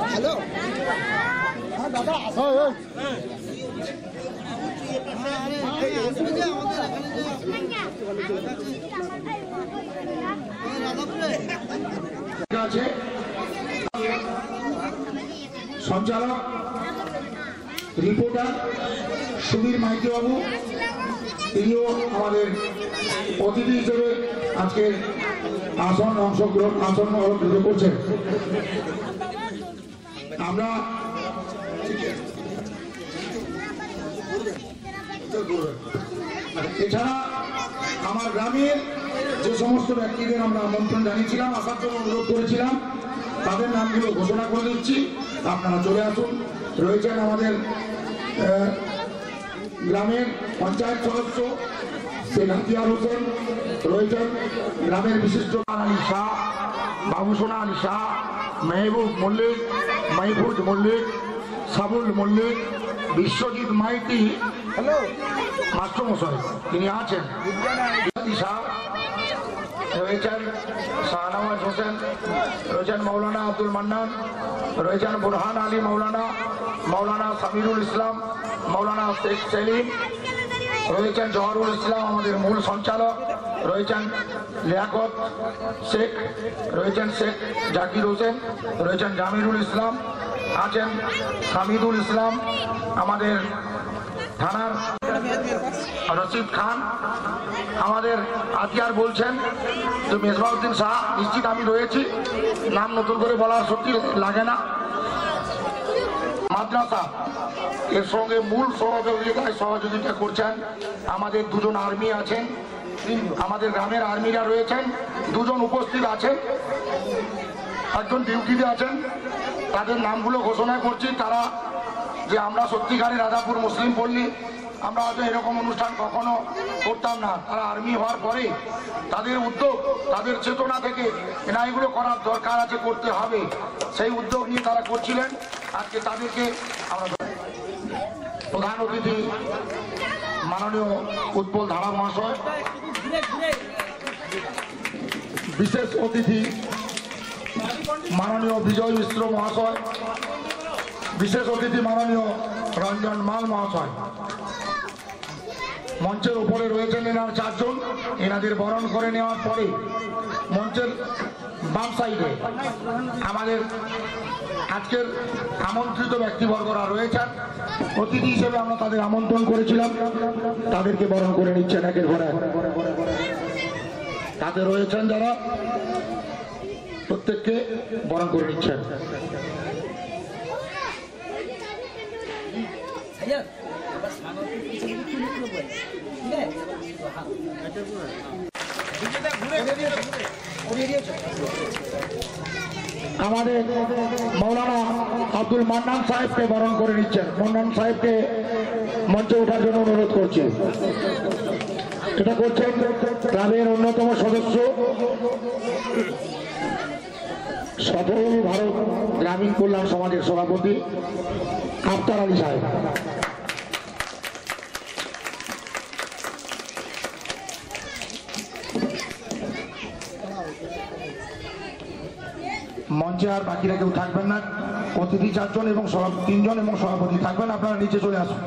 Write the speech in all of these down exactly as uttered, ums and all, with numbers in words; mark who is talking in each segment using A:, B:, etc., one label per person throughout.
A: Hello দাদা সঞ্চালক reporter Subir Maiti বাবু, তিনিও আমাদের অতিথি হিসেবে আজকে আসন অংশগ্রহণ আসন অলঙ্কৃত করছেন। আমরা এছাড়া আমার গ্রামের যে সমস্ত ব্যক্তিদের আমরা আমন্ত্রণ জানিয়েছিলাম, আসার জন্য অনুরোধ করেছিলাম, তাদের নামগুলো ঘোষণা করে দিচ্ছি, আপনারা চলে আসুন। রয়েছেন আমাদের গ্রামের পঞ্চায়েত সদস্য শেখ হাতিয়ার হোসেন, রয়েছেন গ্রামের বিশিষ্ট আলী শাহ, বাবুসোনা আলী শাহ, মেহবুব মল্লিক, মাহফুজ মল্লিক, সাবুল মল্লিক, বিশ্বজিৎ মাইতি মাস্টারমশাই তিনি আছেন, শাহ রয়েছেন, শাহনওয়াজ হোসেন রয়েছেন, মৌলানা আব্দুল মান্নান রয়েছেন, বুরহান আলী মৌলানা, মৌলানা সামিরুল ইসলাম, মৌলানা শেখ সেলিম রয়েছেন, জহরুল ইসলাম আমাদের মূল সঞ্চালক রয়েছেন, লিয়াকত শেখ রয়েছেন, শেখ জাকির হোসেন রয়েছেন, জামিরুল ইসলাম আছেন, হামিদুল ইসলাম আমাদের থানার, রশিদ খান আমাদের আতিয়ার বলছেন যে মেজবাউদ্দিন শাহ, নিশ্চিত আমি রয়েছি, নাম নতুন করে বলার সত্যি লাগে না। মাদ্রাসা এর সঙ্গে মূল সহযোগিতায় সহযোগিতা করছেন আমাদের দুজন আর্মি আছেন, আমাদের গ্রামের আর্মিরা রয়েছেন, দুজন উপস্থিত আছেন, একজন ডিউটিতে আছেন, তাদের নামগুলো ঘোষণা করছি। তারা যে আমরা সত্যিকারের রাজাপুর মুসলিম পল্লী, আমরা হয়তো এরকম অনুষ্ঠান কখনো করতাম না, তারা আর্মি হওয়ার পরে তাদের উদ্যোগ, তাদের চেতনা থেকে না এগুলো করার দরকার আছে, করতে হবে, সেই উদ্যোগ নিয়ে তারা করছিলেন। আজকে তাদেরকে আমরা প্রধান অতিথি মাননীয় উৎপল ধারা মহাশয়, বিশেষ অতিথি মাননীয় বিজয় মিশ্র মহাশয়, বিশেষ অতিথি মাননীয় রঞ্জন মাল মহাশয়, মঞ্চের উপরে রয়েছেন এনার চারজন। এনাদের বরণ করে নেওয়ার পরে মঞ্চের বাম সাইডে আমাদের আজকের আমন্ত্রিত ব্যক্তিবর্গরা রয়েছেন, অতিথি হিসেবে আমরা তাদের আমন্ত্রণ করেছিলাম, তাদেরকে বরণ করে নিচ্ছেন একের ঘরে। তাদের রয়েছেন যারা, প্রত্যেককে বরণ করে নিচ্ছেন। আমাদের মৌলানা আব্দুল মান্নান সাহেবকে বরণ করে নিচ্ছেন, মান্নান সাহেবকে মঞ্চে ওঠার জন্য অনুরোধ করছি। এটা করছেন ক্লাবের অন্যতম সদস্য, সফল ভারত গ্রামীণ কল্যাণ সমাজের সভাপতি আফতার আলী সাহেব। মঞ্চে আর বাকিরা কেউ থাকবেন না, অতিথি চারজন এবং তিনজন এবং সভাপতি থাকবেন, আপনারা নিচে চলে আসুন।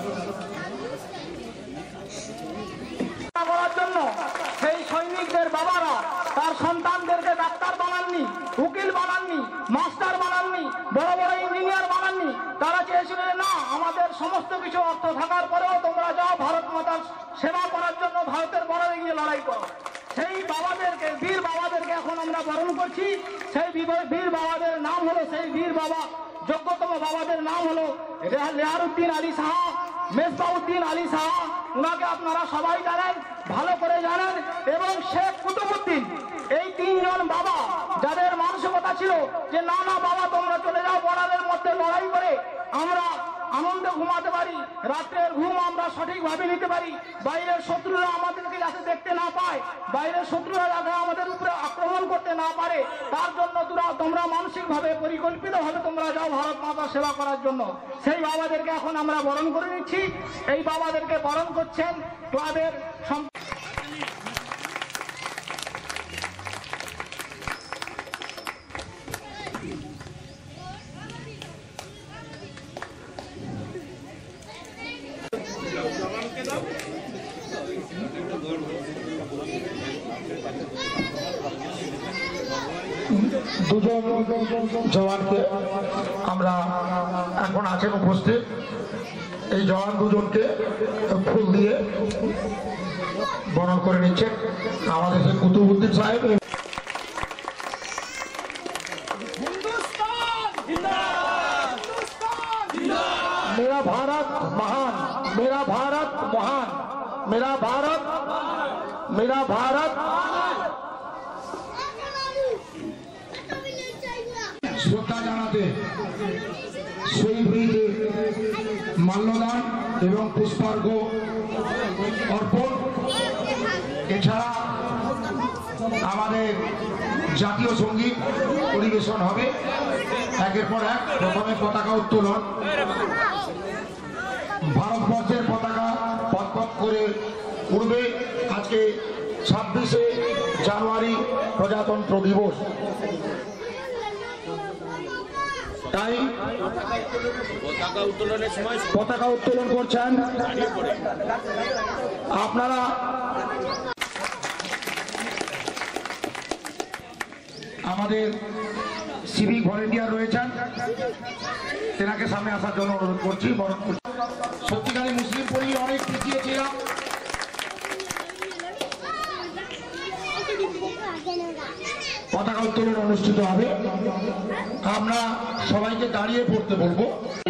B: করার জন্য সেই সৈনিকদের বাবারা তার সন্তানদেরকে ডাক্তার বানাননি, উকিল বানাননি, মাস্টার বানাননি, বড় বড় ইঞ্জিনিয়ার বানাননি। তারা চেয়েছিলেন না, আমাদের সমস্ত কিছু অর্থ থাকার পরেও তোমরা যাও ভারত মাতার সেবা করার জন্য ভারতের বর্ডারে গিয়ে লড়াই করো। সেই বাবাদেরকে, বীর বাবাদেরকে এখন আমরা বরণ করছি। সেই বীর বাবাদের নাম হলো, সেই বীর বাবা যোগ্যতম বাবাদের নাম হলো লেয়ারউদ্দিন আলী শাহ, মেজবাউদ্দিন আলী শাহ, উনাকে আপনারা সবাই জানেন, ভালো করে জানেন, এবং শেখ কুতুবউদ্দিন। এই তিনজন বাবা যাদের মানসিকতা ছিল যে না না বাবা তোমরা চলে যাও, বর্ডারের মধ্যে লড়াই করে আমরা আনন্দে ঘুমাতে পারি, রাত্রের ঘুম আমরা সঠিকভাবে নিতে পারি, বাইরের শত্রুরা আমাদেরকে যাতে দেখতে না পায়, বাইরের শত্রুরা যাতে আমাদের উপরে আক্রমণ করতে না পারে, তার জন্য তোমরা মানসিকভাবে পরিকল্পিতভাবে তোমরা যাও ভারত মাতা সেবা করার জন্য। সেই বাবাদেরকে এখন আমরা বরণ করে নিচ্ছি। এই বাবাদেরকে বরণ করছেন ক্লাবের
A: জওয়ানকে আমরা এখন আছেন উপস্থিত এই জওয়ান দুজনকে ফুল দিয়ে বরণ করে নিচ্ছেন আমাদের সেই কুতুবউদ্দিন সাহেব। मेरा भारत महान, मेरा भारत महान, मेरा भारत मेरा भारत শ্রদ্ধা জানাতে শহীদদের মাল্যদান এবং পুষ্পার্ঘ অর্পণ, এছাড়া আমাদের জাতীয় সঙ্গীত পরিবেশন হবে একের পর এক। প্রথমে পতাকা উত্তোলন, ভারতবর্ষের পতাকা পথ করে উড়বে আজকে ছাব্বিশে জানুয়ারি প্রজাতন্ত্র দিবস। তাই পতাকা উত্তোলনের সময় পতাকা উত্তোলন করছেন আপনারা। আমাদের সিভিক ভলেন্টিয়ার রয়েছেন, তেনাকে সামনে আসার জন্য অনুরোধ করছি, বরণ করছি। সত্যিকারী মুসলিম পরিবার অনেক পিছিয়ে ছিলাম, পতাকা উত্তোলন অনুষ্ঠিত হবে। আমরা সবাইকে দাঁড়িয়ে পড়তে বলবো।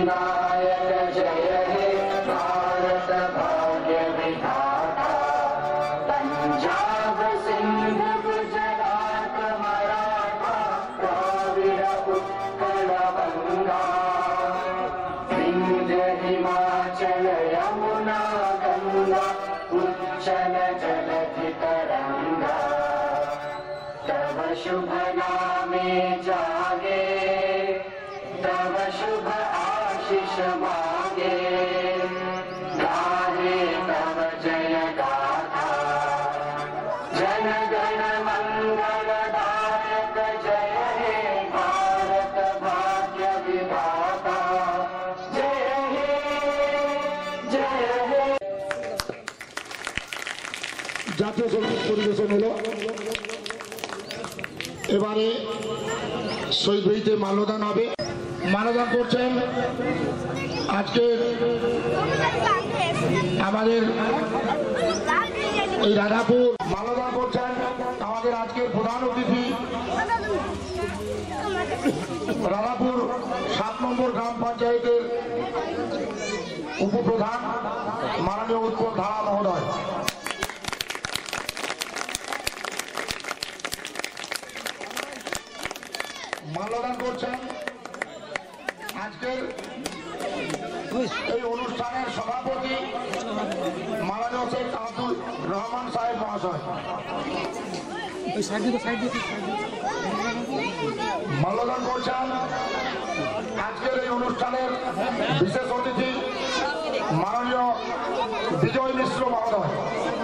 C: शुभ नामे जागे, तब शुभ आशीष मांगे, गाहे तब जय गाथा, जन गण मंगलदायक जय हे भारत भाग्य विधाता, जय हे जय हे।
A: জাতীয় সঙ্গীত পরিবেশন হলো, এবারে শহীদ হইতে মাল্যদান হবে। মাল্যদান করছেন আজকে আমাদের এই রাধাপুর। মাল্যদান করছেন আমাদের আজকের প্রধান অতিথি রাধাপুর সাত নম্বর গ্রাম পঞ্চায়েতের উপপ্রধান মাননীয় উৎপল ধারা মহোদয়। মাল্যদান করছেন আজকের এই অনুষ্ঠানের সভাপতি মাননীয় শেখ আব্দুল রহমান সাহেব মহাশয়। মাল্যদান করছেন আজকের এই অনুষ্ঠানের বিশেষ অতিথি মাননীয় বিজয় মিশ্র মহোদয়।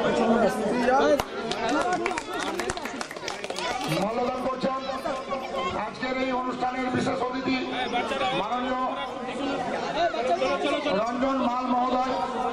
A: মাল্যদান করছেন আজকের এই অনুষ্ঠানের বিশেষ অতিথি মাননীয় রঞ্জন মাল মহোদয়।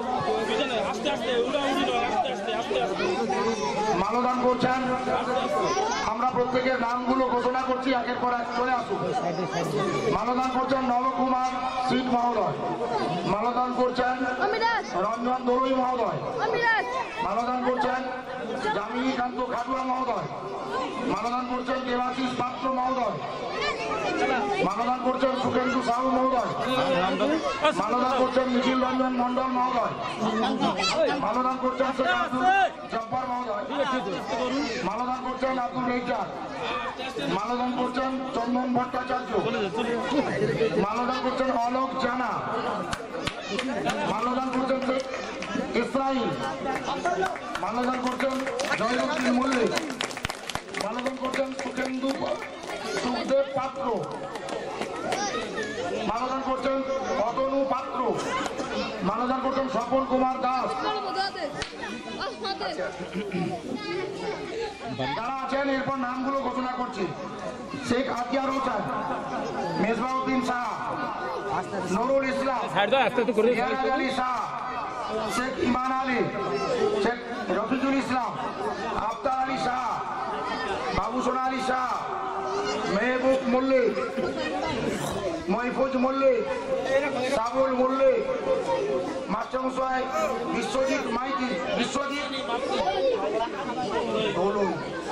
A: মাল্যদান করছেন, আমরা প্রত্যেকের নামগুলো ঘোষণা করছি, একের পর এক চলে আসুন। মাল্যদান করছেন নবকুমার সিট মহোদয়। মাল্যদান করছেন রঞ্জন দলুই মহোদয়। মাল্যদান করছেন যামিনীকান্ত খাটুয়া মহোদয়। মাল্যদান করছেন দেবাশিস পাত্র মহোদয়। মাল্যদান করছেন সুখেন্দু সাহু মহোদয়। মাল্যদান করছেন নিখিল রঞ্জন মন্ডল মহোদয়। মাল্যদান করছেন শেখ আব্দুল জব্বার মহোদয়। মাল্যদান করছেন আব্দুল রেজ্জাক। মাল্যদান করছেন চন্দন ভট্টাচার্য। মাল্যদান করছেন অলোক জানা। মাল্যদান করছেন ইসরাইল। মাল্যদান করছেন জয়ুদ্দিন মল্লিক। মাল্যদান করছেন সুখেন্দু সুখদেব পাত্র। মাল্যদান করছেন অতনু পাত্র। মাল্যদান করছেন স্বপন কুমার দাস। যারা আছেন এরপর নামগুলো ঘোষণা করছি। শেখ আতিয়ার হোসেন, মেজবাউদ্দিন শাহ, নুরুল ইসলাম, ইয়ার আলী শাহ, শেখ ইমান আলী, শেখ রফিকুল ইসলাম, আফতার আলী শাহ, বাবু সোনা আলী শাহ, মেহবুব মল্লিক, মহিফুজ মল্লিক, সাবুল মল্লিক, মাস্টারমশাই বিশ্বজিৎ মাইতি, বিশ্বজিৎ দোলই,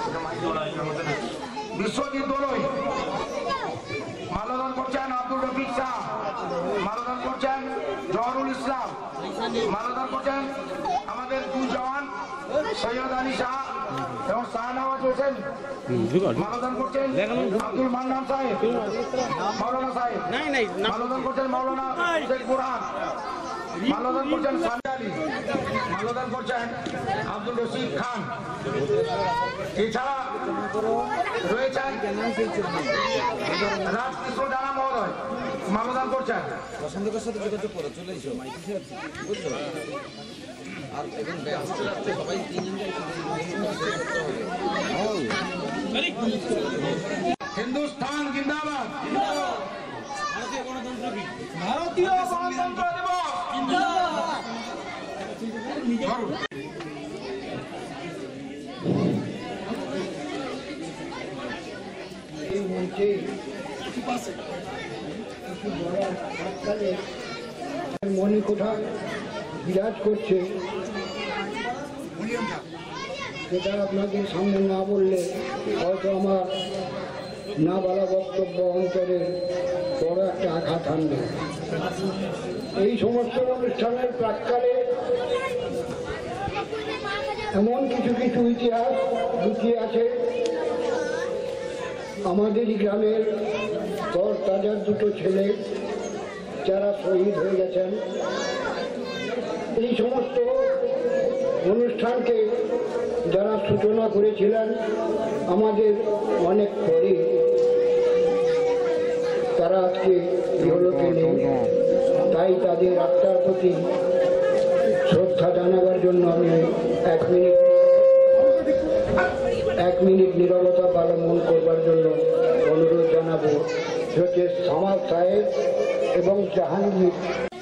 A: বিশ্বজিৎ দোলই। মালদান করছেন আব্দুল রফিক শাহ, মালদান করছেন জহরুল ইসলাম, মালদান করছেন আমাদের দুই জওয়ান সৈয়দ আলী শাহ এবং শাহনওয়াজ হোসেন। মালদান করছেন আব্দুল মান্নান সাহেব, মাওলানা সাহেব। মালদান করছেন মাওলানা শেখ বুরহান, মালদান করছেন সামি আলী, মালদান করছেন আব্দুল রশিদ খান। এছাড়া রয়েছেন রাজকৃষ্ণ জানা মহোদয়, মালদান করছেন।
D: প্রসঙ্গের সাথে যোগাযোগ করো, চলে এসো মাইকে বুঝছো। আর এখন ব্যস্ত রাখতে সবাই তিনজন
A: হিন্দুস্তান জিন্দাবাদ,
D: ভারতীয় গণতন্ত্র
B: ভারতীয় গণতন্ত্র দিবস
E: এই মঞ্চে মনে কোথায় বিরাজ করছে সেটা আপনাদের সামনে না বললে হয়তো আমার না বলা বক্তব্য অন্তরে বড় একটা আঘাত আনবে। এই সমস্ত অনুষ্ঠানের প্রাক্কালে এমন কিছু কিছু ইতিহাস লুকিয়ে আছে। আমাদেরই গ্রামের দশ তাজার দুটো ছেলে যারা শহীদ হয়ে গেছেন, এই সমস্ত অনুষ্ঠানকে যারা সূচনা করেছিলেন আমাদের অনেক পরে, তারা আজকে ইহলোকে নেই। তাই তাদের আত্মার প্রতি শ্রদ্ধা জানাবার জন্য আমি এক মিনিট এক মিনিট নীরবতা পালন করবার জন্য অনুরোধ জানাবো। হচ্ছে সামাল সাহেব এবং জাহাঙ্গীর।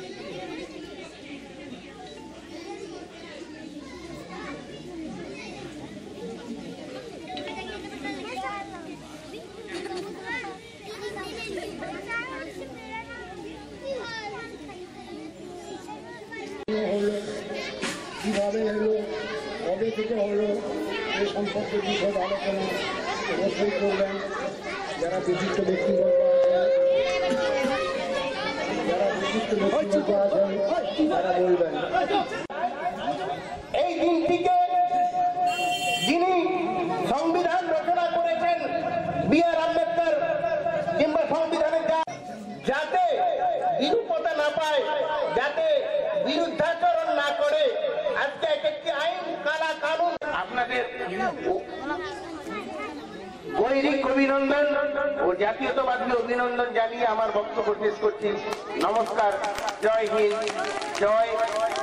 E: কিভাবে হলো, কবে থেকে হলো, এ সম্পর্কে বিশদ আলোচনা অবশ্যই করবেন যারা বিশিষ্ট ব্যক্তিবর্গ আছেন, যারা বিশিষ্ট ব্যক্তিবর্গ আছেন তারা বলবেন।
F: এই দিনটিকে যিনি সংবিধান রচনা করেছেন বি আর আম্বেদকর, কিংবা সংবিধানের যাতে বিরূপতা না পায়, যাতে বিরুদ্ধাচরণ না করে, আজকে এক একটি আইন কালা কানুন। আপনাদের গৈরিক অভিনন্দন ও জাতীয়তাবাদী অভিনন্দন জানিয়ে আমার বক্তব্য শেষ করছি। নমস্কার, জয় হিন্দ, জয়।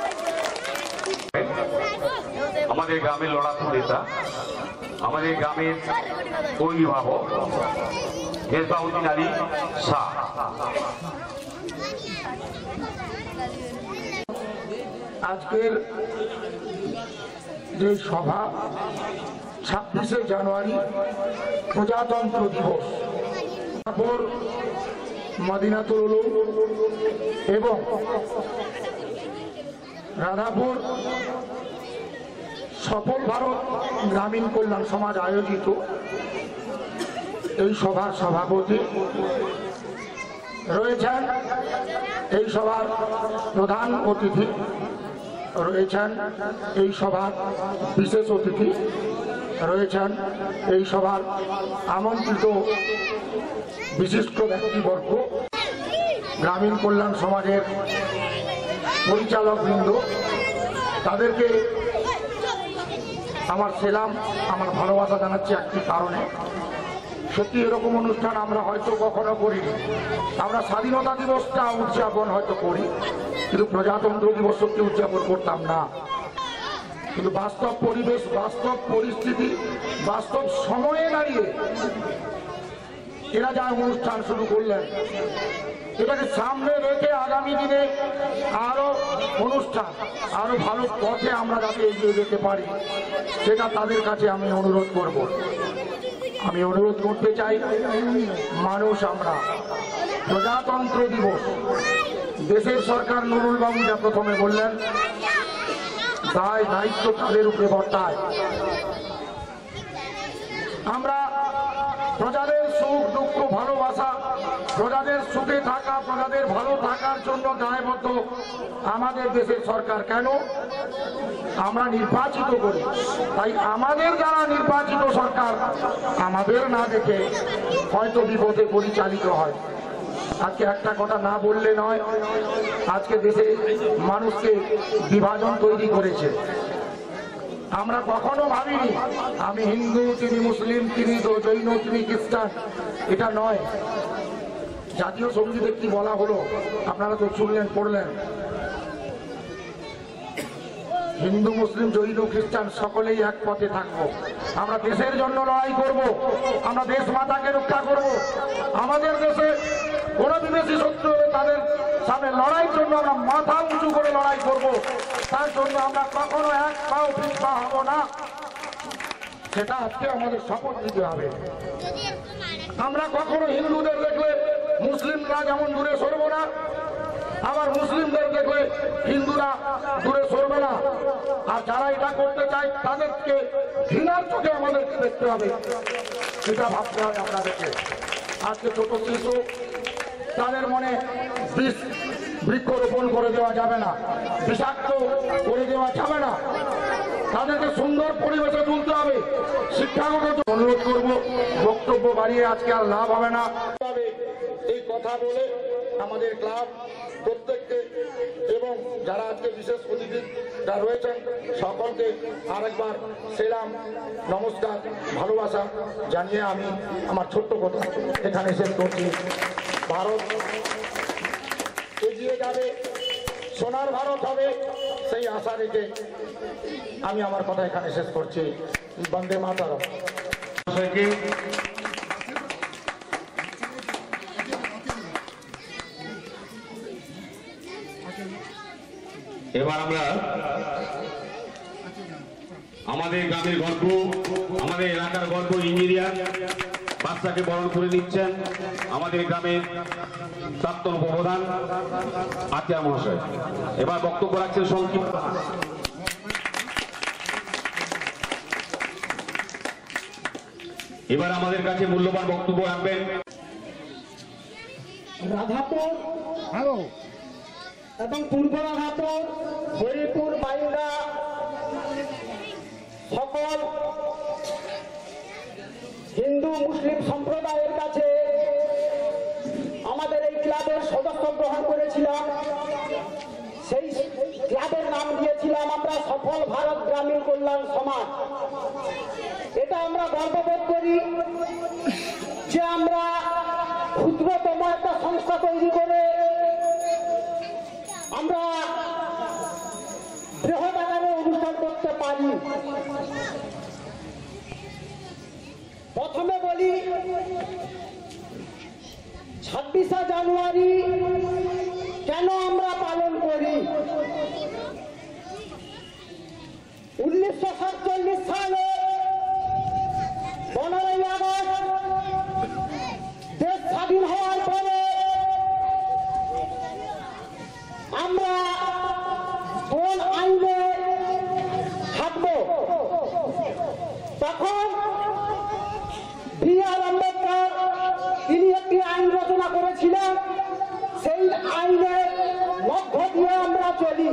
G: আমাদের গ্রামের লড়াকু নেতা, আমাদের গ্রামের অভিভাবক হেসবাউদ্দিন আলী শাহ।
A: আজকের যে সভা ছাব্বিশে জানুয়ারি প্রজাতন্ত্র দিবস, মদিনাতুল উলুম এবং রাধাপুর সফল ভারত গ্রামীণ কল্যাণ সমাজ আয়োজিত এই সভার সভাপতি রয়েছেন। এই সভার প্রধান অতিথি রয়েছেন, এই সভার বিশেষ অতিথি রয়েছেন, এই সভার আমন্ত্রিত বিশিষ্ট ব্যক্তিবর্গ, গ্রামীণ কল্যাণ সমাজের পরিচালকবৃন্দ, তাদেরকে আমার সেলাম, আমার ভালোবাসা জানাচ্ছি একটি কারণে। সত্যি এরকম অনুষ্ঠান আমরা হয়তো কখনো করিনি। আমরা স্বাধীনতা দিবসটা উদযাপন হয়তো করি, কিন্তু প্রজাতন্ত্র দিবস সত্যি উদযাপন করতাম না। কিন্তু বাস্তব পরিবেশ, বাস্তব পরিস্থিতি, বাস্তব সময়ে দাঁড়িয়ে এরা যা অনুষ্ঠান শুরু করলেন, এটাকে সামনে রেখে আগামী দিনে আরো অনুষ্ঠান, আরো ভালো পথে আমরা যাতে এগিয়ে যেতে পারি, সেটা তাদের কাছে আমি অনুরোধ করব। আমি অনুরোধ করতে চাই, মানুষ আমরা, প্রজাতন্ত্র দিবস, দেশের সরকার নুরুল বাবু যা প্রথমে বললেন, দায় দায়িত্ব তাদের উপরে বর্তায়। আমরা প্রজাদের সুখ দুঃখ ভালোবাসা, প্রজাদের সুখে থাকা, প্রজাদের ভালো থাকার জন্য দায়বদ্ধ আমাদের দেশের সরকার। কেন? আমরা নির্বাচিত করি, তাই আমাদের যারা নির্বাচিত সরকার আমাদের না দেখে হয়তো বিপদে পরিচালিত হয়। আজকে একটা কথা না বললে নয়, আজকে দেশে মানুষকে বিভাজন তৈরি করেছে। আমরা কখনো ভাবিনি আমি হিন্দু, তিনি মুসলিম, তিনি জৈন, তিনি খ্রিস্টান, এটা নয়। জাতীয় সঙ্গীতে কি বলা হলো আপনারা তো শুনলেন, পড়লেন, হিন্দু মুসলিম জৈন খ্রিস্টান সকলেই এক পথে থাকবো। আমরা দেশের জন্য লড়াই করব, আমরা দেশ মাতাকে রক্ষা করব। আমাদের দেশে কোন বিদেশি শত্রু হলে তাদের সামনে লড়াইয়ের জন্য আমরা মাথা উঁচু করে লড়াই করব। তার জন্য আমরা কখনো এক পাও পিছপা হব না, সেটা আজকে আমাদের শপথ নিতে হবে। আমরা কখনো হিন্দুদের দেখলে মুসলিমরা যেমন দূরে সরব না, আবার মুসলিমদের দেখলে হিন্দুরা দূরে সরবে না। আর যারা এটা করতে চায় তাদেরকে ঘৃণার চোখে আমাদেরকে দেখতে হবে, এটা ভাবতে হবে আপনাদেরকে। আজকে ছোট শিশু, তাদের মনে বিষ বৃক্ষরোপণ করে দেওয়া যাবে না, বিষাক্ত করে দেওয়া যাবে না, তাদেরকে সুন্দর পরিবেশে তুলতে হবে। শিক্ষাগত অনুরোধ করব, বক্তব্য বাড়িয়ে আজকে আর লাভ হবে না। এই কথা বলে আমাদের ক্লাব প্রত্যেককে এবং যারা আজকে বিশেষ অতিথিরা রয়েছেন সকলকে আরেকবার সেলাম, নমস্কার, ভালোবাসা জানিয়ে আমি আমার ছোট্ট কথা এখানে শেষ করছি। ভারত এগিয়ে যাবে, সোনার ভারত হবে, সেই আশা রেখে আমি আমার কথা এখানে শেষ করছি। বন্দে মাতরম।
G: এবার আমরা আমাদের গ্রামের গর্ব, আমাদের এলাকার গর্ব ইঞ্জিনিয়ার বাচ্চাকে বরণ করে নিচ্ছেন আমাদের গ্রামের প্রাক্তন উপপ্রধান আতিয়া মহাশয়। এবার বক্তব্য রাখছেন সংক্ষিপ্ত। এবার আমাদের কাছে মূল্যবান বক্তব্য রাখবেন
B: রাধাপুর এবং পূর্ব রাধাপুর, হরিপুর, বাইন্দা সকল হিন্দু মুসলিম সম্প্রদায়ের কাছে আমাদের এই ক্লাবের সদস্য গ্রহণ করেছিলাম। সেই ক্লাবের নাম দিয়েছিলাম আমরা সফল ভারত গ্রামীণ কল্যাণ সমাজ। এটা আমরা গর্ববোধ করি যে আমরা ক্ষুদ্রতম একটা সংস্থা তৈরি করে আমরা বৃহৎ আকারে অনুষ্ঠান করতে পারি। প্রথমে বলি, ছাব্বিশে জানুয়ারি কেন আমরা পালন করি? উনিশশো সাতচল্লিশ সালে পনেরোই আগস্ট দেশ স্বাধীন হওয়ার পরে আমরা কোন আইনে থাকব? তখন বি আর আম্বেদকর তিনি একটি আইন রচনা করেছিলেন। সেই আইনের মধ্য দিয়ে আমরা চলি।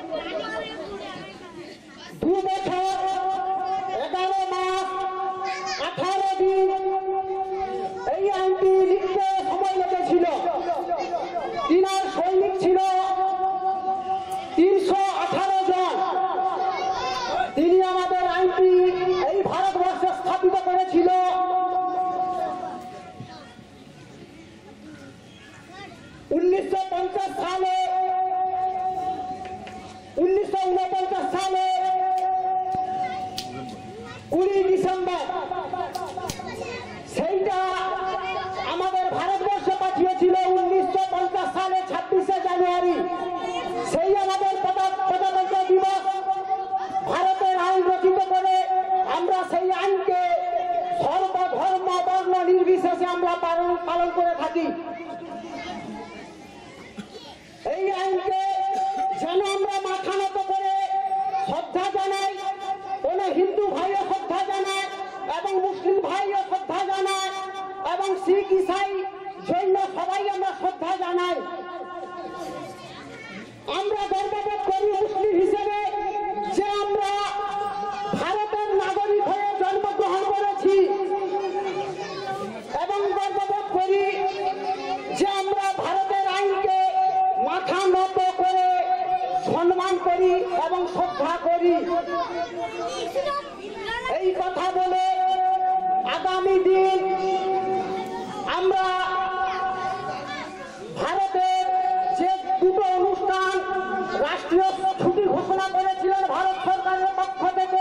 B: দু বছর এগারো মাস আঠারো দিন এই আইনটি লিখতে সময় লেগেছিল। তিনার সৈনিক ছিল তিনশো আঠারো জন। তিনি আমাদের আইনটি এই ভারতবর্ষে স্থাপিত করেছিল উনিশশো পঞ্চাশ সালে। উনিশশো উনপঞ্চাশ সালে কুড়ি ডিসেম্বর সেইটা আমাদের ভারতবর্ষে পাঠিয়েছিল উনিশশো পঞ্চাশ সালে ছাব্বিশে জানুয়ারি। সেই আমাদের প্রজাতন্ত্র দিবস। ভারতের আইন রচিত করে আমরা সেই আইনকে সর্বধর্ম
F: শ্রদ্ধা করি। এই কথা বলে আগামী দিন আমরা ভারতের যে দুটো অনুষ্ঠান রাষ্ট্রীয় ছুটি ঘোষণা করেছিলেন ভারত সরকারের পক্ষ থেকে,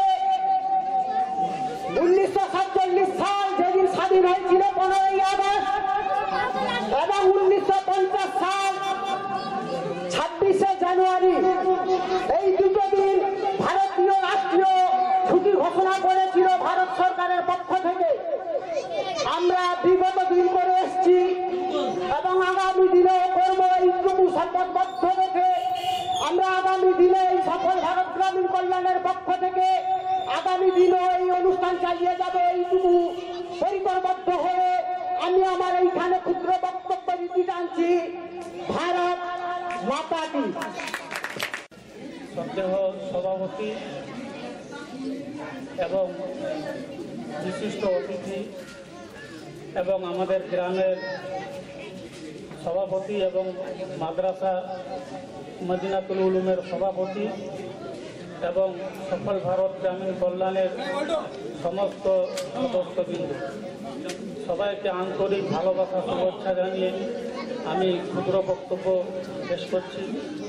F: উনিশশো সাতচল্লিশ সাল যেদিন স্বাধীন হয়েছিল পনেরোই আগস্ট, এবং উনিশশো পঞ্চাশ সাল ছাব্বিশে জানুয়ারি, এই দুটো দিন ভারতীয় রাষ্ট্রীয় ছুটি ঘোষণা করেছিল ভারত সরকারের পক্ষ থেকে। আমরা বিগত দিন করে এসছি এবং আগামী দিনেও করবো। এইটুকু শপথবদ্ধ রেখে আমরা আগামী দিনে এই সফল ভারত গ্রামীণ কল্যাণের পক্ষ থেকে আগামী দিনেও এই অনুষ্ঠান চালিয়ে যাবে, এইটুকু পরিকরবদ্ধ হয়ে আমি আমার এইখানে ক্ষুদ্র বক্তব্য দিতে টানছি। ভারত মাতা কি।
H: শ্রদ্ধেয় সভাপতি এবং বিশিষ্ট অতিথি এবং আমাদের গ্রামের সভাপতি এবং মাদ্রাসা মদিনাতুল উলুমের সভাপতি এবং সফল ভারত গ্রামীণ কল্যাণের সমস্ত সদস্যবৃন্দ, সবাইকে আন্তরিক ভালোবাসা শুভেচ্ছা জানিয়ে আমি ক্ষুদ্র বক্তব্য পেশ করছি।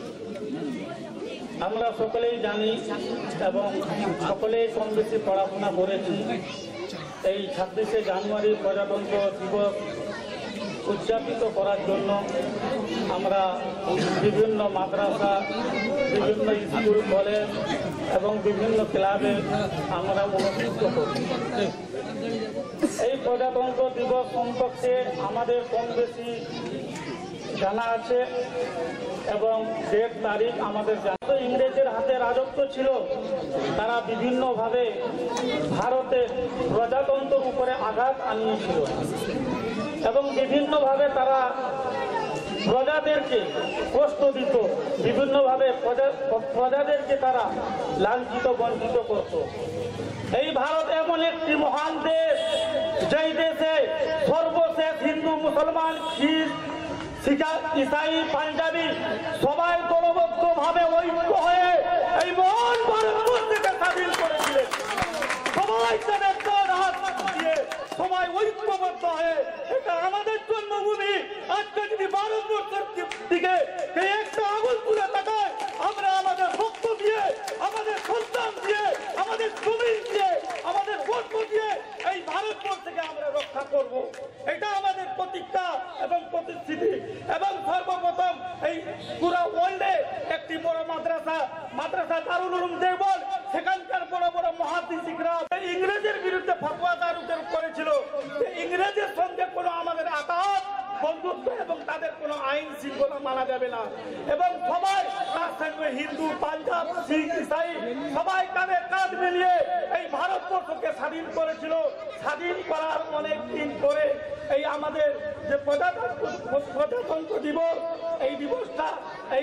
H: আমরা সকলেই জানি এবং সকলেই কম বেশি পড়াশোনা করেছি। এই ছাব্বিশে জানুয়ারি প্রজাতন্ত্র দিবস উদযাপিত করার জন্য আমরা বিভিন্ন মাদ্রাসা, বিভিন্ন স্কুল, কলেজ এবং বিভিন্ন ক্লাবে আমরা অনুষ্ঠিত করি। এই প্রজাতন্ত্র দিবস সম্পর্কে আমাদের কম বেশি জানা আছে এবং ডেট তারিখ আমাদের জানা। ইংরেজের হাতে রাজত্ব ছিল, তারা বিভিন্নভাবে ভারতের প্রজাতন্ত্রের উপরে আঘাত আনিয়েছিল এবং বিভিন্নভাবে তারা প্রজাদেরকে কষ্ট দিত, বিভিন্নভাবে প্রজা প্রজাদেরকে তারা লাঞ্ছিত বঞ্চিত করত। এই ভারত এমন একটি মহান দেশ, যেই দেশে সর্বশেষ হিন্দু, মুসলমান, খ্রিস্ট, শিখা, ইসাই, পাঞ্জাবি সবাই দলবদ্ধ ভাবে ঐক্য হয়ে এই মহান ভারতবর্ষকে স্বাধীন করেছিলেন। সবাই তাদের হাত দিয়ে সবাই ঐক্যবদ্ধ হয়ে, এটা আমাদের জন্মভূমি। আজকে যদি ভারতবর্ষের দিকে একটা আগুন তুলে তাকায়, আমরা আমাদের রক্ত দিয়ে, আমাদের সন্তান দিয়ে, আমাদের জমিন দিয়ে, আমাদের বর্ষ দিয়ে এই ভারতবর্ষকে আমরা রক্ষা করব। এটা আমাদের প্রতিজ্ঞা এবং প্রতিশ্রুতি। এবং সর্বপ্রথম এই পুরো ওয়ার্ল্ডে একটি বড় মাদ্রাসা, মাদ্রাসা দারুল উলুম দেওবন্দ, সেখানকার বড় বড় মহাদ্দেশিকরা ইংরেজের বিরুদ্ধে ফতোয়া দারুদের করেছিল যে ইংরেজের সঙ্গে কোনো আমাদের আঘাত, বন্ধুত্ব এবং তাদের কোনো আইন শৃঙ্খলা মানা যাবে না। এবং সবাই তার সঙ্গে হিন্দু, পাঞ্জাব, শিখ, ইসাই সবাই কাঁধে কাঁধ মিলিয়ে এই ভারতবর্ষকে স্বাধীন করেছিল। স্বাধীন করার অনেক দিন পরে এই আমাদের যে প্রজাতন্ত্র প্রজাতন্ত্র দিবস, এই দিবসটা এই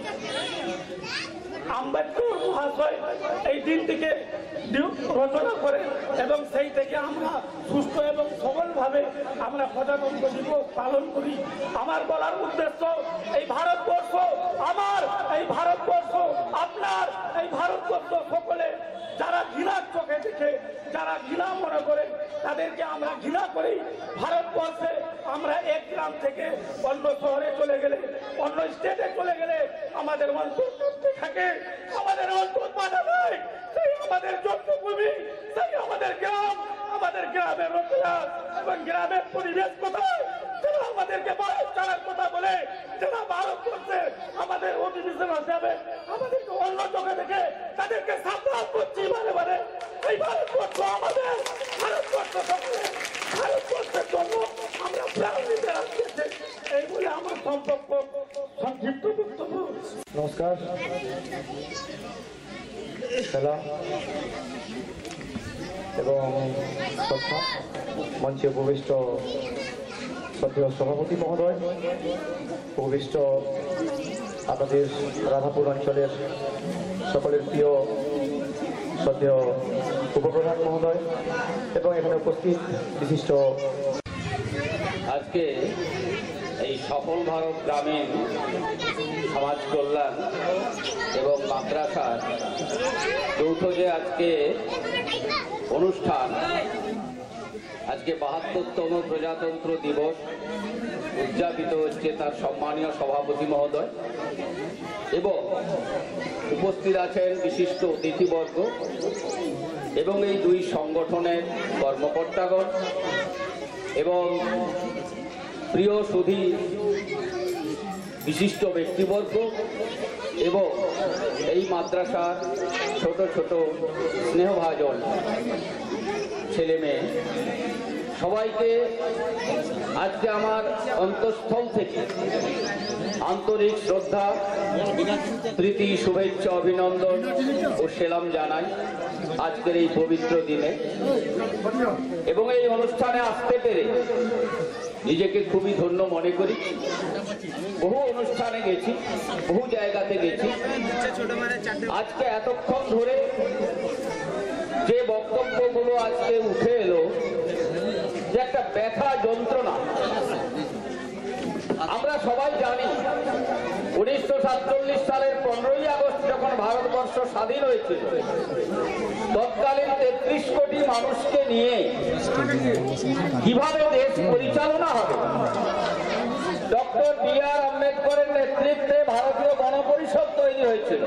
H: আম্বেদকর মহাশয় এই দিনটিকে রচনা করে এবং সেই থেকে আমরা সুস্থ এবং সবলভাবে আমরা প্রজাতন্ত্র দিবস পালন করি। আমার বলার উদ্দেশ্য, এই ভারতবর্ষ আমার, এই ভারতবর্ষ আপনার, এই ভারতবর্ষ সকলে যারা ঘৃণার চোখে দেখে, যারা ঘৃণা মনে করে, তাদেরকে আমরা ঘৃণা করি। ভারতবর্ষে আমরা এক গ্রাম থেকে অন্য শহরে চলে গেলে, অন্য স্টেটে চলে গেলে আমাদের অন্তর করতে থাকে, আমাদের অন্তর বাধা দেয়। সেই আমাদের জন্মভূমি, সেই আমাদের গ্রাম, আমাদের গ্রামের লোকেরা এবং গ্রামের পরিবেশ কোথায়, যারা আমাদেরকে ভারত ছাড়ার কথা বলে, যারা ভারতবর্ষে আমাদের অধিবেশন হিসাবে আমাদেরকে অন্য চোখে দেখে, তাদেরকে সাবধান করছি বারে বারে। এই ভারতবর্ষ আমাদের, ভারতবর্ষ সকলে, ভারতবর্ষের জন্য আমরা প্রাণ দিতে রাখতেছি। এই বলে আমার সম্পর্ক সংক্ষিপ্ত বক্তব্য।
I: নমস্কার, সালাম এবং শ্রদ্ধা মঞ্চে উপবিষ্ট শ্রদ্ধেয় সভাপতি মহোদয়, উপবিষ্ট আপনাদের রাধাপুর অঞ্চলের সকলের প্রিয় শ্রদ্ধেয় উপপ্রধান মহোদয় এবং এখানে উপস্থিত বিশিষ্ট।
J: আজকে এই সফল ভারত গ্রামীণ সমাজ কল্যাণ এবং মাদ্রাসার যৌথ যে আজকে অনুষ্ঠান, আজকে বাহাত্তরতম প্রজাতন্ত্র দিবস উদযাপিত হচ্ছে, তার সম্মানীয় সভাপতি মহোদয় এবং উপস্থিত আছেন বিশিষ্ট অতিথিবর্গ এবং এই দুই সংগঠনের কর্মকর্তাগণ এবং প্রিয় সুধী বিশিষ্ট ব্যক্তিবর্গ এবং এই মাদ্রাসার ছোট ছোট স্নেহভাজন ছেলে মেয়ে, সবাইকে আজকে আমার অন্তঃস্থল থেকে আন্তরিক শ্রদ্ধা, প্রীতি, শুভেচ্ছা, অভিনন্দন ও সেলাম জানাই আজকের এই পবিত্র দিনে। এবং এই অনুষ্ঠানে আসতে পেরে নিজেকে খুবই ধন্য মনে করি। বহু অনুষ্ঠানে গেছি, বহু জায়গাতে গেছি, আজকে এতক্ষণ ধরে যে বক্তব্যগুলো আজকে উঠে এলো, যে একটা ব্যথা যন্ত্রণা। আমরা সবাই জানি উনিশশো সাতচল্লিশ সালের পনেরোই আগস্ট যখন ভারতবর্ষ স্বাধীন হয়েছিল, তৎকালীন তেত্রিশ কোটি মানুষকে নিয়ে কিভাবে দেশ পরিচালনা হবে, ডক্টর বি আর আম্বেদকরের নেতৃত্বে ভারতীয় গণপরিষদ তৈরি হয়েছিল,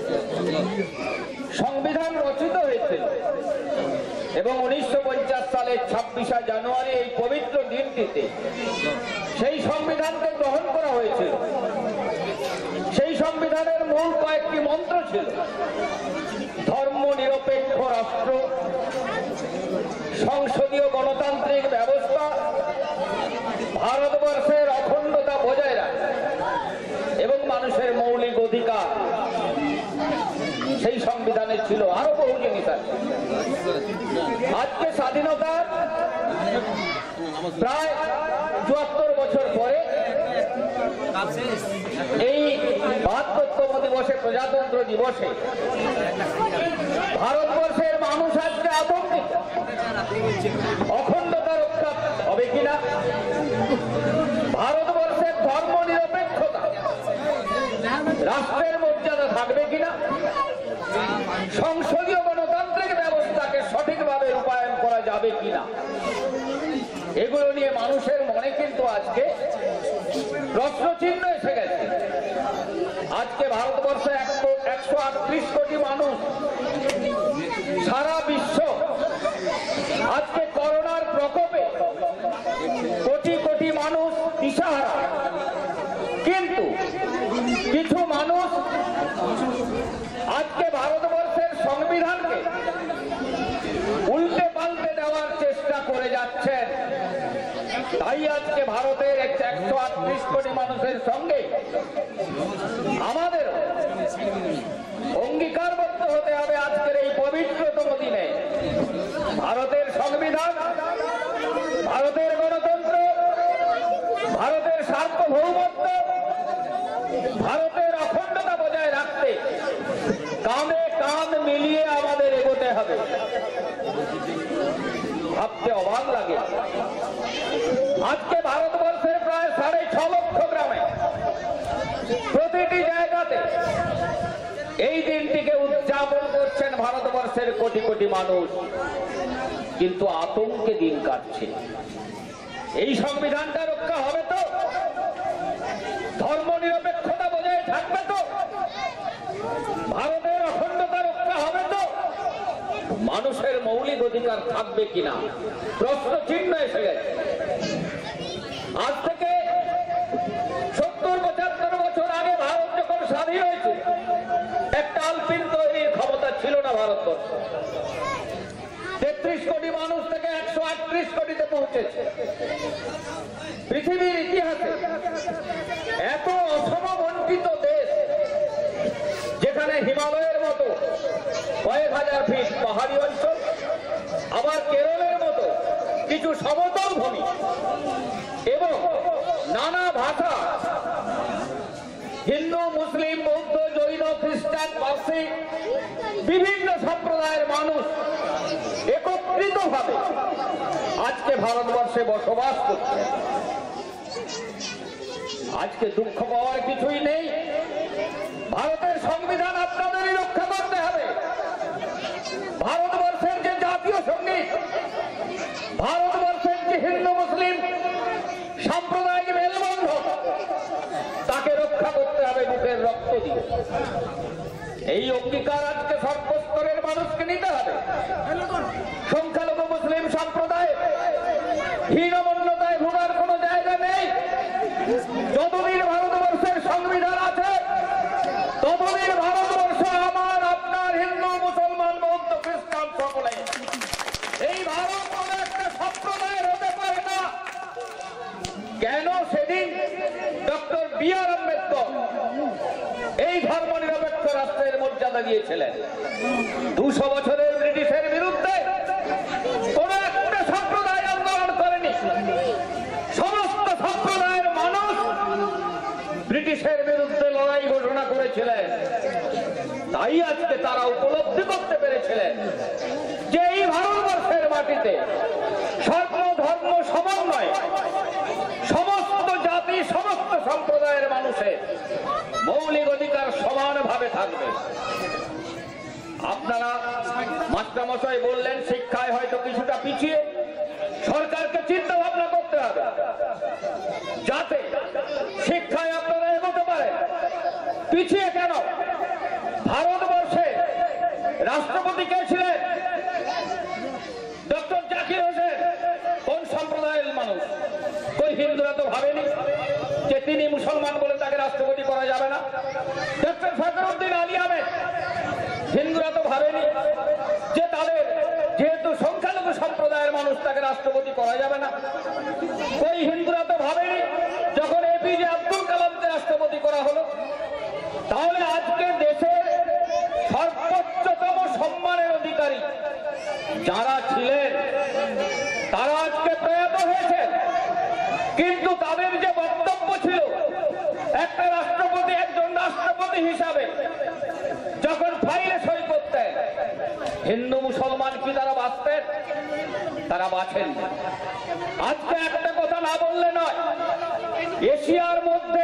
J: সংবিধান রচিত হয়েছিল এবং উনিশশো পঞ্চাশ সালের ছাব্বিশে জানুয়ারি এই পবিত্র দিনটিতে সেই সংবিধানকে গ্রহণ করা হয়েছিল। সেই সংবিধানের মূল কয়েকটি মন্ত্র ছিল: ধর্ম নিরপেক্ষ রাষ্ট্র, সংসদীয় গণতান্ত্রিক ব্যবস্থা, ভারতবর্ষের অখণ্ডতা বজায় রাখা এবং মানুষের মৌলিক অধিকার। সেই সংবিধানে ছিল আরো বহু জিনিস আছে। আজকে স্বাধীনতার প্রায় চুয়াত্তর বছর পরে এই বাহাত্তরতম দিবসে, প্রজাতন্ত্র দিবসে, ভারতবর্ষের মানুষ আজকে আতঙ্কিত। অখণ্ডতা রক্ষা হবে কিনা, ভারতবর্ষের ধর্ম নিরপেক্ষতা, রাষ্ট্রের মর্যাদা থাকবে কিনা, সংসদীয় গণতান্ত্রিক ব্যবস্থাকে সঠিকভাবে রূপায়ণ করা যাবে কিনা, এগুলো নিয়ে মানুষের মনে কিন্তু আজকে প্রশ্নচিহ্ন এসে গেছে। আজকে ভারতবর্ষে একশো আটত্রিশ কোটি মানুষ, সারা বিশ্ব আজকে করোনার প্রকোপে কোটি কোটি মানুষ দিশাহারা, কিন্তু কিছু মানুষ আজকে ভারতবর্ষের সংবিধানকে উল্টে পাল্টে দেওয়ার চেষ্টা করে যাচ্ছেন। তাই আজকে ভারতের একশো আটত্রিশ কোটি মানুষের সঙ্গে আমাদের অঙ্গীকারবদ্ধ হতে হবে আজকের এই পবিত্রতম দিনে। ভারতের সংবিধান, ভারতের গণতন্ত্র, ভারতের সার্বভৌমত্ব, ভারতের অখণ্ডতা বজায় রাখতে কাঁধে কাঁধ মিলিয়ে আমাদের এগোতে হবে। ভাবতে অবাক লাগে, আজকে ভারতবর্ষের প্রায় সাড়ে ছ লক্ষ গ্রামে প্রতিটি জায়গাতে এই দিনটিকে উদযাপন করছেন ভারতবর্ষের কোটি কোটি মানুষ, কিন্তু আতঙ্কে দিন কাটছে। এই সংবিধানটা রক্ষা হবে তো? ধর্ম নিরপেক্ষতা বজায় থাকবে তো? ভারতের অখণ্ডতা রক্ষা হবে তো? মানুষের মৌলিক অধিকার থাকবে কিনা, প্রশ্ন চিহ্ন এসে গেছে। আজ থেকে সত্তর পঁচাত্তর বছর আগে ভারত যখন স্বাধীন হয়েছিল, একটা আলপিন তৈরির ক্ষমতা ছিল না ভারতবর্ষ। তেত্রিশ কোটি মানুষ থেকে একশো আটত্রিশ কোটিতে পৌঁছেছে। পৃথিবীর ইতিহাসে এত অসমবঞ্চিত দেশ, যেখানে হিমালয়ের মতো কয়েক হাজার ফিট পাহাড়ি অঞ্চল, আবার কেরলের মতো কিছু সমতল ভূমি এবং নানা ভাষা, হিন্দু, মুসলিম, বৌদ্ধ, জৈন, খ্রিস্টান, পার্সি, বিভিন্ন সম্প্রদায়ের মানুষ একত্রিত ভাবে আজকে ভারতবর্ষে বসবাস করছে। আজকে দুঃখ পাওয়ার কিছুই নেই। ভারতের সংবিধান আপনাদেরই রক্ষা করতে হবে। ভারতবর্ষের যে জাতীয় সঙ্গীত, ভারতবর্ষের যে হিন্দু মুসলিম সাম্প্রদায়িক মেলবন্ধন, তাকে রক্ষা করতে হবে বুকের রক্ত দিয়ে। এই অঙ্গীকার আজকে সর্বস্তরের মানুষকে নিতে হবে। সংখ্যালঘু মুসলিম সম্প্রদায় হীনমন্যতায় ভোগার কোন জায়গা নেই। যতদিন ভারতবর্ষের সংবিধান আছে ততদিন ভারতবর্ষ আমার, আপনার, হিন্দু, মুসলমান, বৌদ্ধ, খ্রিস্টান সকলে। এই ভারত কোন একটা সম্প্রদায়ের হতে পারে না। কেন সেদিন ডক্টর বি আর আম্বেদকর এই ধর্ম নিরপেক্ষ রাষ্ট্রের মর্যাদা দিয়েছিলেন? দুশো বছরের ব্রিটিশের বিরুদ্ধে কোন একটা সম্প্রদায় আন্দোলন করেনি। সমস্ত সম্প্রদায়ের মানুষ ব্রিটিশের বিরুদ্ধে লড়াই ঘোষণা করেছিলেন। তাই আজকে তারা উপলব্ধি করতে পেরেছিলেন যে এই ভারতবর্ষের মাটিতে সর্ব ধর্ম সমন্বয়, সমস্ত জাতি, সমস্ত সম্প্রদায়ের মানুষের মৌলিক অধিকার সমানভাবে থাকবে। আপনারা মাস্টারমশাই বললেন শিক্ষায় হয়তো কিছুটা পিছিয়ে, সরকারকে চিন্তা ভাবনা করতে হবে যাতে শিক্ষায় আপনারা এগোতে পারেন। পিছিয়ে কেন? ভারতবর্ষে রাষ্ট্রপতি কে ছিলেন? ডক্টর জাকির হোসেন কোন সম্প্রদায়ের মানুষ? কই হিন্দুরা তো ভাবেনি যে তিনি মুসলমান বলে তাকে রাষ্ট্রপতি করা যাবে না। ডক্টর ফখরুদ্দিন আলী আহমেদ, হিন্দুরা তো ভাবেনি যে তাদের যেহেতু সংখ্যালঘু সম্প্রদায়ের মানুষ তাকে রাষ্ট্রপতি করা যাবে না। কই হিন্দুরা তো ভাবেনি যখন এপিজে আব্দুল কালামকে রাষ্ট্রপতি করা হলো। তাহলে আজকে দেশের সর্বোচ্চতম সম্মানের অধিকারী যারা ছিলেন তারা আজকে প্রয়াত হয়েছে, কিন্তু তাদের যে বক্তব্য ছিল একটা রাষ্ট্রপতি, একজন রাষ্ট্রপতি হিসাবে যখন ফাইলে সই করতেন, হিন্দু মুসলমান কি তারা বাঁচতেন? তারা বাঁচেন। আজকে একটা কথা না বললে নয়, এশিয়ার মধ্যে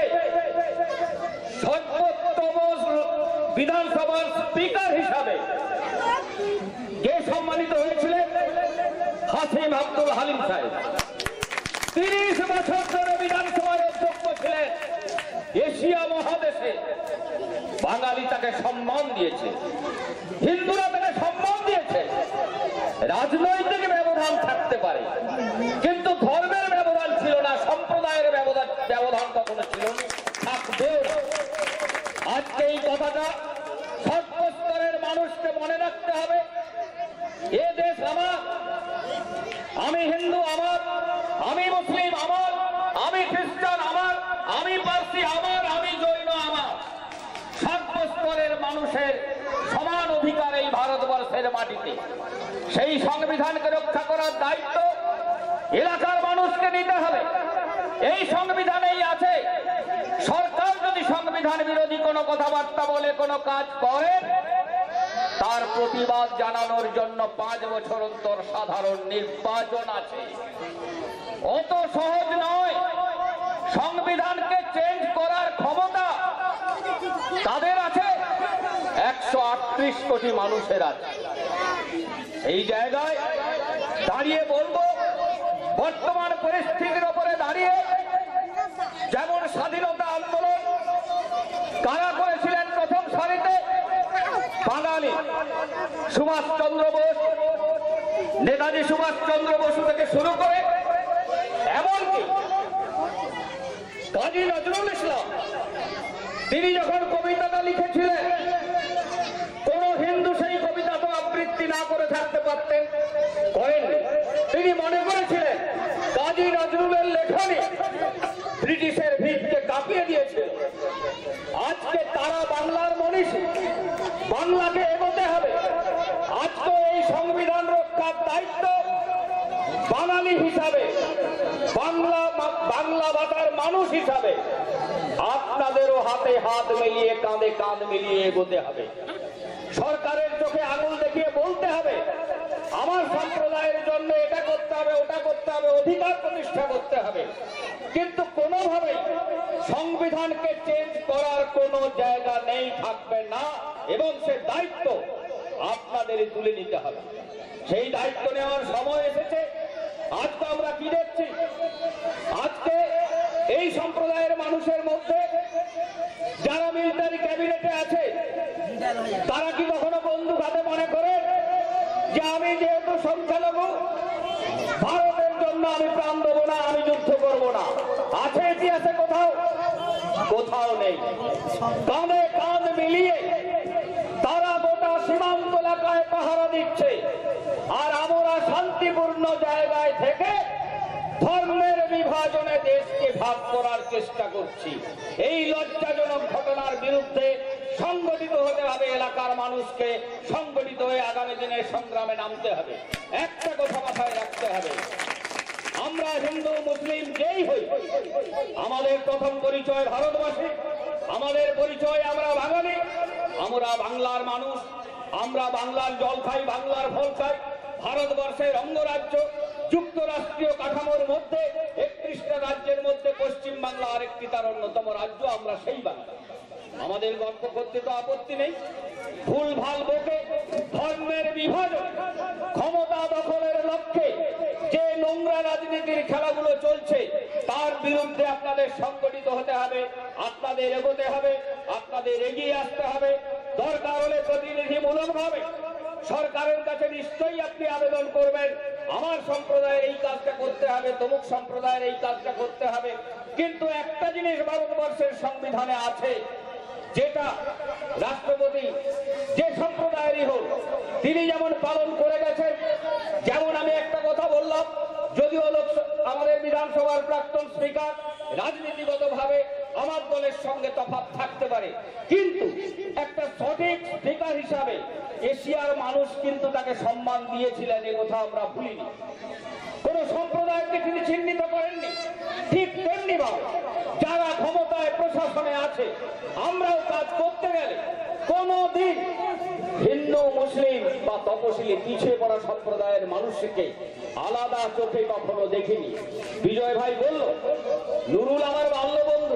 J: সর্বোত্তম বিধানসভার স্পিকার হিসাবে কে সম্মানিত হয়েছিলেন? হাসিম আব্দুল হালিম সাহেব। তিরিশ বছর ধরে বিধানসভার অধ্যক্ষ ছিলেন। এশিয়া মহাদেশে বাঙালি তাকে সম্মান দিয়েছে, হিন্দুরা তাকে সম্মান দিয়েছে। রাজনৈতিক ব্যবধান থাকতে পারে কিন্তু ধর্মের ব্যবধান ছিল না, সম্প্রদায়ের ব্যবধান ব্যবধান কখনো ছিল না, থাকবেও না। আজকে এই কথাটা সর্বস্তরের মানুষকে মনে রাখতে হবে। এ দেশ আমার, আমি হিন্দু আমার, আমি মুসলিম আমার, আমি খ্রিস্টান আমার, আমি পার্সি আমার, আমি জৈন আমার। সর্বস্তরের মানুষের সমান অধিকার এই ভারতবর্ষের মাটিতে। সেই সংবিধানকে রক্ষা করার দায়িত্ব এলাকার মানুষকে নিতে হবে। এই সংবিধানেই আছে, সরকার যদি সংবিধান বিরোধী কোনো কথাবার্তা বলে, কোনো কাজ করে, তার প্রতিবাদ জানানোর জন্য পাঁচ বছর অন্তর সাধারণ নির্বাচন আছে। অত সহজ নয়। সংবিধানকে চেঞ্জ করার ক্ষমতা তাদের আছে, একশো আটত্রিশ কোটি মানুষের আছে। এই জায়গায় দাঁড়িয়ে বলবো, বর্তমান পরিস্থিতির উপরে দাঁড়িয়ে যেমন স্বাধীনতা আন্দোলন কারা করেছিলেন প্রথম সারিতে? বাঙালি। সুভাষ চন্দ্র বোস, নেতাজি সুভাষ চন্দ্র বসু থেকে শুরু করে এমনকি কাজী নজরুল ইসলাম, তিনি যখন কবিতাটা লিখেছিলেন, কোন হিন্দু সেই কবিতা তো আবৃত্তি না করে থাকতে পারতেন, করেননি। তিনি মনে করেছিলেন কাজী নজরুলের লেখনী ব্রিটিশের ভিতকে কাঁপিয়ে দিয়েছিল। আজকে তারা বাংলার মনীষী, বাংলাকে এগোতে হবে। আজকে এই সংবিধান রক্ষার দায়িত্ব বাঙালি হিসাবে, বাংলা বাংলা ভাষার মানুষ হিসাবে আপনাদেরও হাতে হাত মিলিয়ে, কাঁধে কাঁধ মিলিয়ে এগোতে হবে। সরকারের চোখে আঙুল দেখিয়ে বলতে হবে, আমার সম্প্রদায়ের জন্য এটা করতে হবে, ওটা করতে হবে, অধিকার প্রতিষ্ঠা করতে হবে, কিন্তু কোনোভাবেই সংবিধানকে চেঞ্জ করার কোনো জায়গা নেই, থাকবে না, এবং সে দায়িত্ব আপনাদেরই তুলে নিতে হবে। সেই দায়িত্ব নেওয়ার সময় এসেছে। আজকে আমরা কি দেখছি, আজকে এই সম্প্রদায়ের মানুষের মধ্যে যারা মিলিটারি ক্যাবিনেটে আছে তারা কি কখনো বন্দুক হাতে মনে করে যে আমি যেহেতু সংখ্যালঘু ভারতের জন্য আমি প্রাণ দেবো না, আমি যুদ্ধ করবো না? আছে ইতিহাসে কোথাও? কোথাও নেই। কাঁধে কাঁধ মিলিয়ে তারা গোটা সীমান্ত এলাকায় পাহারা দিচ্ছে, আর আমরা শান্তিপূর্ণ জায়গায় থেকে ধর্মের বিভাজনে দেশকে ভাগ করার চেষ্টা করছি। এই লজ্জাজনক ঘটনার বিরুদ্ধে সংগঠিত হতে হবে, এলাকার মানুষকে সংগঠিত হয়ে আগামী দিনে সংগ্রামে নামতে হবে। একটা কথা মাথায় রাখতে হবে, আমরা হিন্দু মুসলিম যেই হই, আমাদের প্রথম পরিচয় ভারতবাসী, আমাদের পরিচয় আমরা বাঙালি, আমরা বাংলার মানুষ, আমরা বাংলার জল খাই, বাংলার ফল খাই। ভারতবর্ষের অঙ্গরাজ্য যুক্তরাষ্ট্রীয় কাঠামোর মধ্যে একত্রিশটা রাজ্যের মধ্যে পশ্চিম বাংলা আরেকটি তার অন্যতম রাজ্য, আমরা সেই বাংলা। আমাদের গল্প করতে তো আপত্তি নেই। ভুল ভাল বকে ধর্মের বিভাজন, ক্ষমতা দখলের লক্ষ্যে যে নোংরা রাজনীতির খেলাগুলো চলছে তার বিরুদ্ধে আপনাদের সংগঠিত হতে হবে, আপনাদের এগোতে হবে, আপনাদের এগিয়ে আসতে হবে। দরকার হলে প্রতিনিধিমূলকভাবে সরকারের কাছে নিশ্চয়ই আপনি আবেদন করবেন, আমার সম্প্রদায়ের এই কাজটা করতে হবে, তমুক সম্প্রদায়ের এই কাজটা করতে হবে। কিন্তু একটা জিনিস ভারতবর্ষের সংবিধানে আছে, যেটা রাষ্ট্রপতি যে সম্প্রদায়েরই হোক তিনি যেমন পালন করে গেছেন। যেমন আমি একটা কথা বললাম, যদিও লোক আমাদের বিধানসভার প্রাক্তন স্পিকার রাজনীতিগতভাবে আমার দলের সঙ্গে তফাৎ থাকতে পারে, কিন্তু একটা সঠিক স্পিকার হিসাবে এশিয়ার মানুষ কিন্তু তাকে সম্মান দিয়েছিলেন, এ কথা আমরা ভুলিনি। কোন সম্প্রদায়কে তিনি চিহ্নিত করেননি। ঠিক তেমনি ভাবে যারা ক্ষমতায় প্রশাসনে আছে, আমরাও কাজ করতে গেলে কোনদিন হিন্দু মুসলিম বা তপশিলি পিছিয়ে পড়া সম্প্রদায়ের মানুষকে আলাদা চোখে কখনো দেখিনি। বিজয় ভাই বলল, নুরুল আমার বাল্য বন্ধু,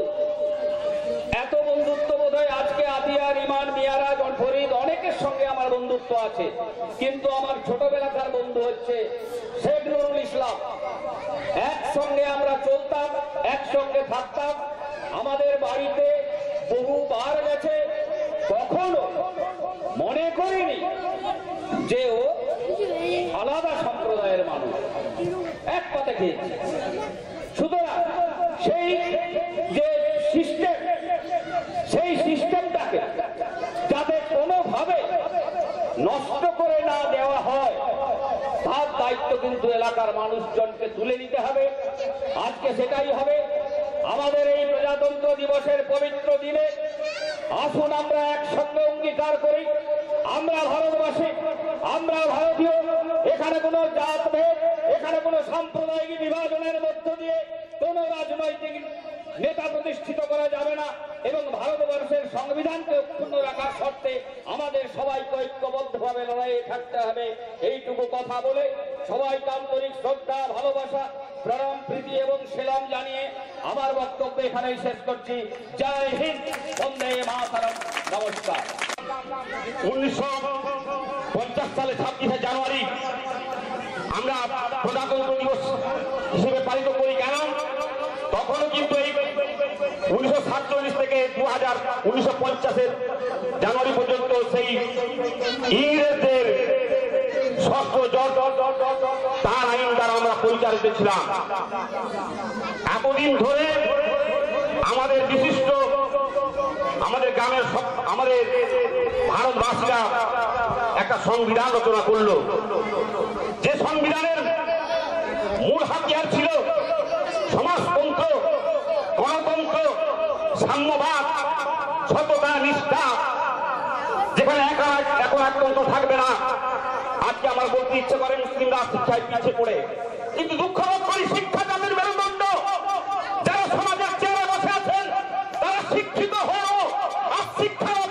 J: এত বন্ধুত্ব বোধ হয় আজকে আতিয়ার, ইমান, মিয়ারাজ, ফরিদ অনেকের সঙ্গে আমার বন্ধুত্ব আছে, কিন্তু আমার ছোটবেলাকার বন্ধু হচ্ছে শেখ নুরুল ইসলাম। একসঙ্গে আমরা চলতাম, একসঙ্গে থাকতাম, আমাদের বাড়িতে বহুবার গেছে, কখনো মনে করিনি যে ও আলাদা সম্প্রদায়ের মানুষ, এক পাতে খেয়েছে। সুতরাং সেই যে সিস্টেম, সেই সিস্টেমটাকে যাতে কোনোভাবে নষ্ট করে না দেওয়া হয় তার দায়িত্ব কিন্তু এলাকার মানুষজনকে তুলে নিতে হবে। আজকে সেটাই হবে। আমাদের এই প্রজাতন্ত্র দিবসের পবিত্র দিনে আসুন আমরা একসঙ্গে অঙ্গীকার করি, আমরা ভারতবাসী, আমরা ভারতীয়। এখানে কোনো জাত ভেদ, এখানে কোনো সাম্প্রদায়িক বিভাজনের মধ্য দিয়ে কোনো রাজনৈতিক নেতা প্রতিষ্ঠিত করা যাবে না, এবং ভারতবর্ষের সংবিধানকে অক্ষুণ্ণ রাখার শর্তে আমাদের সবাইকে ঐক্যবদ্ধভাবে লড়াইয়ে থাকতে হবে। এইটুকু কথা বলে সবাইকে আন্তরিক শ্রদ্ধা, ভালোবাসা, প্রণাম, প্রীতি এবং সেলাম জানিয়ে আমার বক্তব্য এখানেই শেষ করছি। জয় হিন্দ, বন্দে মাতরম, নমস্কার।
G: উনিশশো পঞ্চাশ সালে ছাব্বিশে জানুয়ারি আমরা প্রজাতন্ত্র দিবস হিসেবে পালিত করি। কেন? তখনও কিন্তু এই উনিশশো সাতচল্লিশ থেকে দু হাজার উনিশশো পঞ্চাশের জানুয়ারি পর্যন্ত সেই ইংরেজদের শস্ত্র জট তার আইন দ্বারা আমরা পরিচালিত ছিলাম। এতদিন ধরে আমাদের বিশিষ্ট আমাদের গ্রামের আমাদের ভারতবাসীরা একটা সংবিধান রচনা করলো, যে সংবিধানের মূল হাতিয়ার ছিল সমাজতন্ত্র, গণতন্ত্র, সাম্যবাদ, সততা, নিষ্ঠা, যেখানে একা এখন একতন্ত্র থাকবে না। আজকে আমার বলতে ইচ্ছে করে মুসলিমরা শিক্ষায় পিছিয়ে পড়ে, কিন্তু দুঃখ বোধ করি শিক্ষা তাদের মেরুদণ্ড। যারা সমাজের চেয়ারে বসে আছেন তারা শিক্ষিত হয়েও আর শিক্ষার